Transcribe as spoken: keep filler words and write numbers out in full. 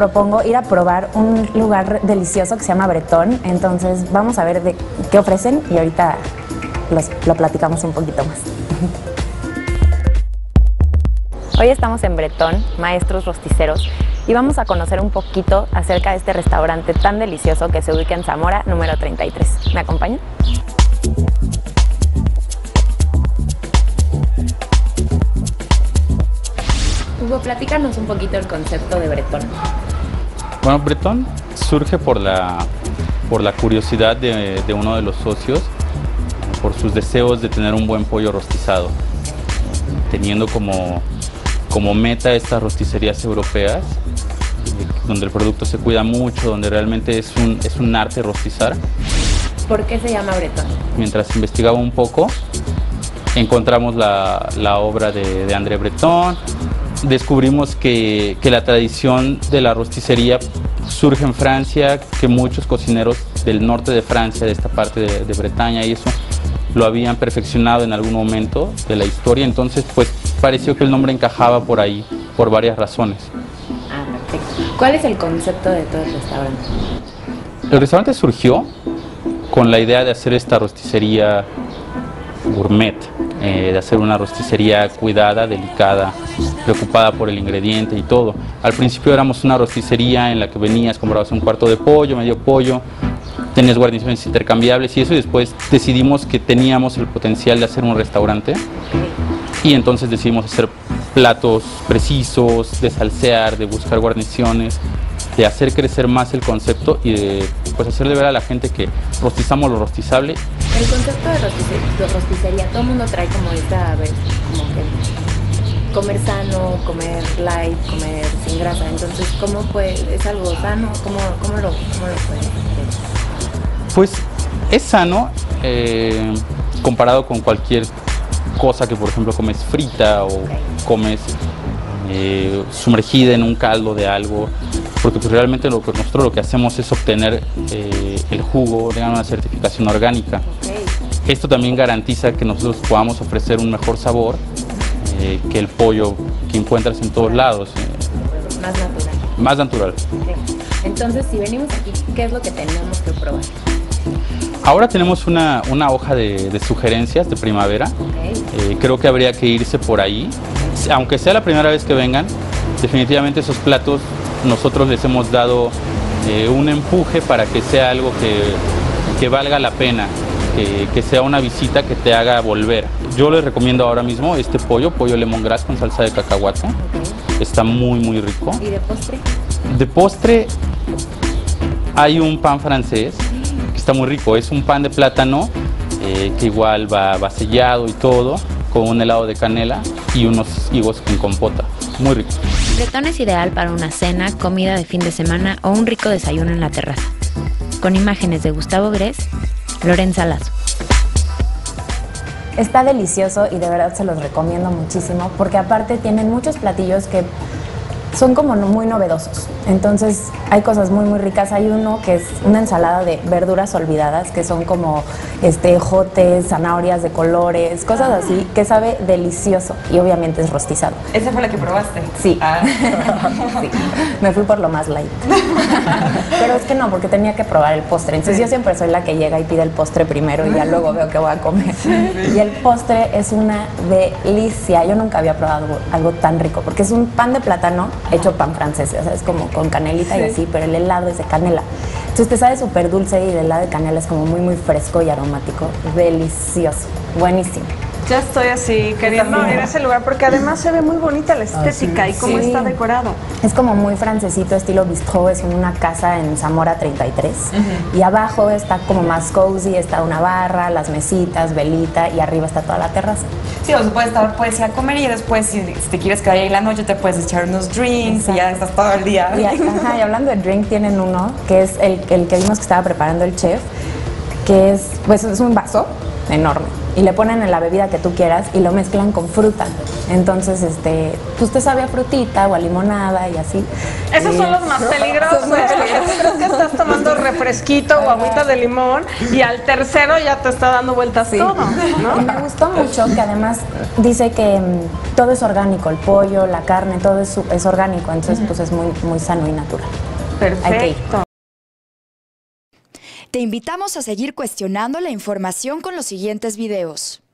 propongo ir a probar un lugar delicioso que se llama Bretón. Entonces vamos a ver de qué ofrecen y ahorita los, lo platicamos un poquito más. Hoy estamos en Bretón, Maestros Rosticeros, y vamos a conocer un poquito acerca de este restaurante tan delicioso que se ubica en Zamora, número treinta y tres. ¿Me acompañan? Hugo, platícanos un poquito el concepto de Bretón. Bueno, Bretón surge por la, por la curiosidad de, de uno de los socios, por sus deseos de tener un buen pollo rostizado, teniendo como, como meta estas rosticerías europeas, donde el producto se cuida mucho, donde realmente es un, es un arte rostizar. ¿Por qué se llama Bretón? Mientras investigaba un poco, encontramos la, la obra de, de André Breton. Descubrimos que, que la tradición de la rosticería surge en Francia, que muchos cocineros del norte de Francia, de esta parte de, de Bretaña y eso, lo habían perfeccionado en algún momento de la historia. Entonces, pues pareció que el nombre encajaba por ahí, por varias razones. Ah, perfecto. ¿Cuál es el concepto de todo el restaurante? El restaurante surgió con la idea de hacer esta rosticería gourmet, eh, de hacer una rosticería cuidada, delicada, preocupada por el ingrediente y todo. Al principio éramos una rosticería en la que venías, comprabas un cuarto de pollo, medio pollo, tenías guarniciones intercambiables y eso, y después decidimos que teníamos el potencial de hacer un restaurante y entonces decidimos hacer platos precisos, de salsear, de buscar guarniciones, de hacer crecer más el concepto y de pues, hacerle ver a la gente que rostizamos lo rostizable. El concepto de rosticería, de rosticería todo el mundo trae como esta, a ver, como que comer sano, comer light, comer sin grasa. Entonces, ¿cómo puede, es algo sano? ¿Cómo, cómo lo, cómo lo puede hacer? Pues es sano eh, comparado con cualquier cosa que, por ejemplo, comes frita o okay. comes eh, sumergida en un caldo de algo, porque pues, realmente lo que nosotros lo que hacemos es obtener eh, el jugo de una certificación orgánica. Okay. Esto también garantiza que nosotros podamos ofrecer un mejor sabor eh, que el pollo que encuentras en todos lados. Eh. Más natural. Más natural. Okay. Entonces, si venimos aquí, ¿qué es lo que tenemos que probar? Ahora tenemos una, una hoja de, de sugerencias de primavera. Okay. Eh, creo que habría que irse por ahí. Aunque sea la primera vez que vengan, definitivamente esos platos nosotros les hemos dado eh, un empuje para que sea algo que, que valga la pena, que, que sea una visita que te haga volver. Yo les recomiendo ahora mismo este pollo, pollo lemongrass con salsa de cacahuate. Okay. Está muy muy rico. ¿Y de postre? De postre hay un pan francés que está muy rico, es un pan de plátano eh, que igual va, va sellado y todo, con un helado de canela y unos higos con compota, muy rico. Bretón es ideal para una cena, comida de fin de semana o un rico desayuno en la terraza. Con imágenes de Gustavo Gres, Lorenza Lazo. Está delicioso y de verdad se los recomiendo muchísimo porque aparte tienen muchos platillos que son como muy novedosos. Entonces hay cosas muy muy ricas. Hay uno que es una ensalada de verduras olvidadas, que son como este, ejotes, zanahorias de colores, cosas ah. así, que sabe delicioso y obviamente es rostizado. ¿Esa fue la que probaste? Sí. Ah. Sí. Me fui por lo más light. Pero es que no, porque tenía que probar el postre. Entonces sí. yo siempre soy la que llega y pide el postre primero y ya luego veo qué voy a comer. Sí, sí. Y el postre es una delicia. Yo nunca había probado algo, algo tan rico, porque es un pan de plátano hecho pan francés, o sea, es como con canelita sí. y así, pero el helado es de canela. Entonces te sabe súper dulce y el helado de canela es como muy muy fresco y aromático. Delicioso, buenísimo. Ya estoy así queriendo ir a ese lugar porque además se ve muy bonita la estética ah, sí. y cómo sí. está decorado. Es como muy francesito, estilo bistrot, es en una casa en Zamora treinta y tres. Uh-huh. Y abajo está como más cozy, está una barra, las mesitas, velita y arriba está toda la terraza. Sí, o sea, puedes, estar, puedes ir a comer y después si, si te quieres quedar ahí en la noche te puedes echar unos drinks. Exacto. Y ya estás todo el día. Y, ajá, y hablando de drink, tienen uno que es el, el que vimos que estaba preparando el chef, que es, pues, es un vaso enorme y le ponen en la bebida que tú quieras y lo mezclan con fruta. Entonces, este, pues te sabe a frutita o a limonada y así. Esos y, son los más peligrosos. Porque tú crees que estás tomando refresquito o agüita de limón y al tercero ya te está dando vueltas sí. todo, ¿no? Y me gustó mucho que además dice que um, todo es orgánico, el pollo, la carne, todo es, es orgánico, entonces uh-huh. pues es muy, muy sano y natural. Perfecto. Te invitamos a seguir cuestionando la información con los siguientes videos.